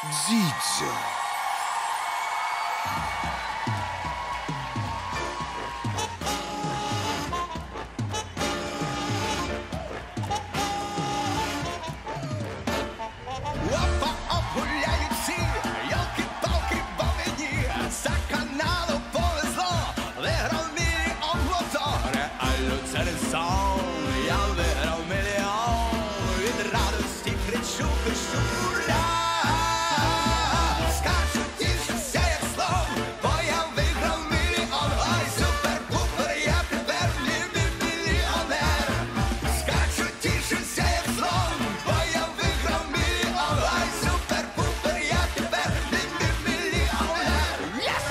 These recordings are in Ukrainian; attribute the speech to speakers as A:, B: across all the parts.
A: Дзідзя.
B: Опа, обгуляють всі, йолки-палки по мені, за каналу повезло, виграв мільйон в лото. Реально це не сон, я виграв мільйон, від радості кричу, пишу ура. Скачу, тішуся, як слон, бо я виграв мільйон. Ой, супер-пупер, я тепер мільйонер. Скачу, тішуся, як слон, бо я виграв мільйон. Ой, супер-пупер, я тепер мільйонер. Єс!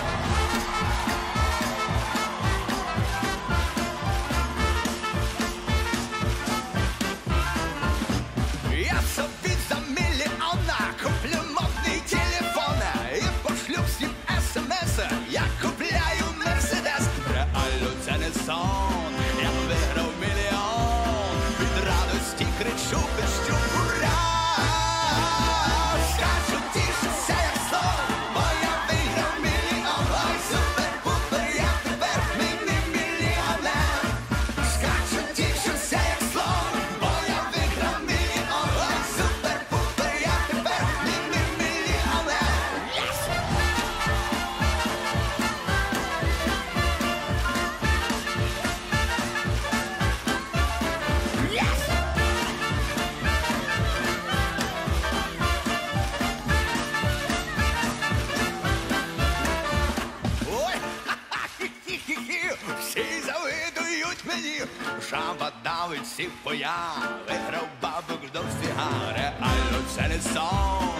B: Я собі за мільйона куплю модний телефон і пошлю всім смс. Я купляю Мерседес. Реально це не сон, я виграв мільйон. Від радості кричу, пищу ура. Скачу, тішуся, як слон, бо я виграв мільйон. Ой, супер-пупер, я тепер мільйонер. Скачу, тішуся, як слон, бо я виграв мільйон. Ой, супер-пупер, я тепер мільйонер. Єс! Єс! Ой, хі-хі-хі-хі, всі завидують мені. Жаба давить всіх боя, виграв бабок до фіга. Реально це не сон,